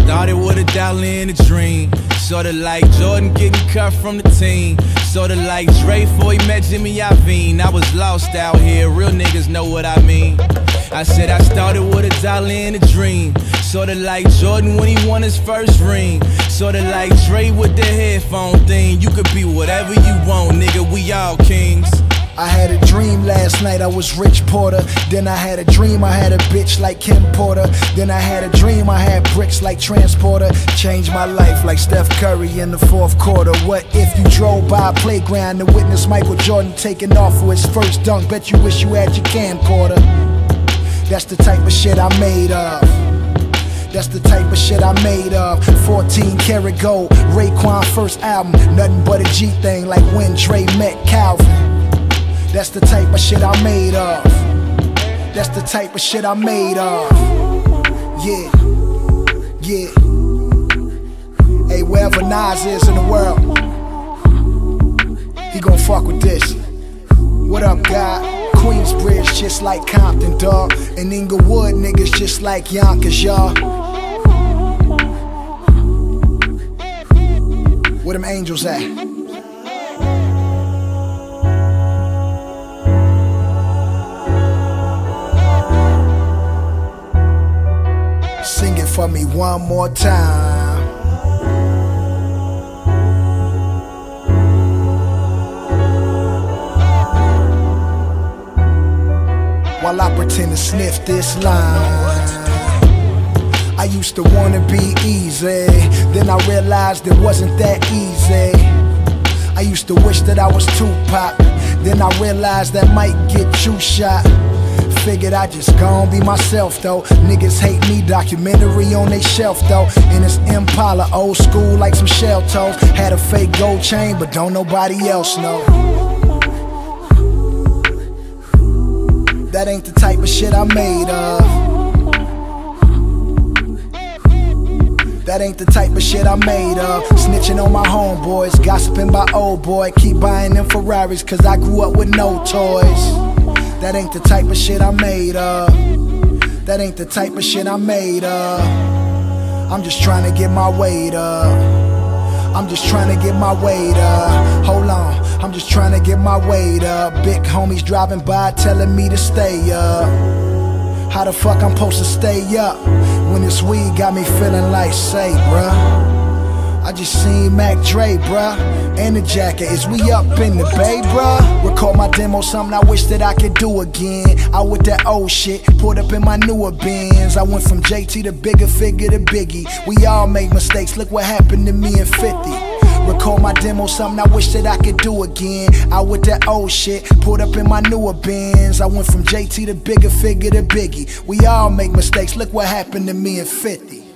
started with $1 and a dream. Sorta like Jordan getting cut from the team. Sorta like Dre before he met Jimmy Iovine. I was lost out here, real niggas know what I mean. I said I started with $1 and a dream. Sorta like Jordan when he won his first ring. Sorta like Dre with the headphone thing. You could be whatever you want, nigga, we all kings. I had a dream last night I was Rich Porter. Then I had a dream I had a bitch like Kim Porter. Then I had a dream I had bricks like Transporter. Changed my life like Steph Curry in the fourth quarter. What if you drove by a playground and witnessed Michael Jordan taking off for his first dunk? Bet you wish you had your camcorder. That's the type of shit I made of. That's the type of shit I made of. 14 karat gold, Raekwon first album. Nothing but a G thing like when Dre met Calvin. That's the type of shit I made of. That's the type of shit I made of. Yeah, yeah. Hey, wherever Nas is in the world, he gon' fuck with this. What up, God? Queensbridge just like Compton, dawg. And Inglewood niggas just like Yonkers, y'all. Where them angels at? Sing it for me one more time. While I pretend to sniff this line. I used to wanna be easy, then I realized it wasn't that easy. I used to wish that I was Tupac, then I realized that might get you shot. Figured I just gon' be myself though. Niggas hate me, documentary on they shelf though. And it's Impala, old school like some shell toes. Had a fake gold chain, but don't nobody else know. That ain't the type of shit I made of. That ain't the type of shit I made of. Snitching on my homeboys, gossiping by old boy. Keep buying them Ferraris cause I grew up with no toys. That ain't the type of shit I made of. That ain't the type of shit I made of. I'm just trying to get my weight up. I'm just trying to get my weight up. Hold on, I'm just trying to get my weight up. Big homies driving by telling me to stay up. How the fuck I'm supposed to stay up when this weed got me feeling like, say, bruh, I just seen Mac Dre, bruh, and the jacket. Is we up in the bay, bruh? Record my demo, something I wish that I could do again. I with that old shit, pulled up in my newer Benz. I went from JT to bigger figure to Biggie. We all make mistakes, look what happened to me in 50. Record my demo, something I wish that I could do again. I with that old shit, pulled up in my newer Benz. I went from JT to bigger figure to Biggie. We all make mistakes, look what happened to me in 50.